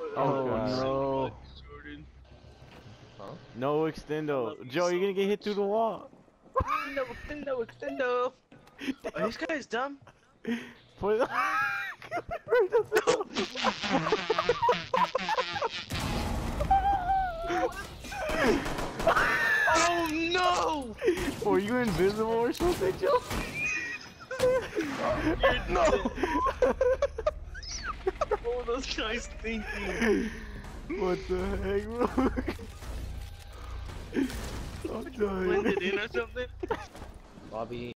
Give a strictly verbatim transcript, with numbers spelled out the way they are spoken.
Oh, God. no. Jordan. Huh? No extendo. Joe, you're gonna get hit through the wall. Extendo, extendo, extendo. Are these guys dumb? For the Oh no! Were you invisible or something, Joe? No! What were those guys thinking? What the heck, bro? I'm dying. Blended in or something? Bobby.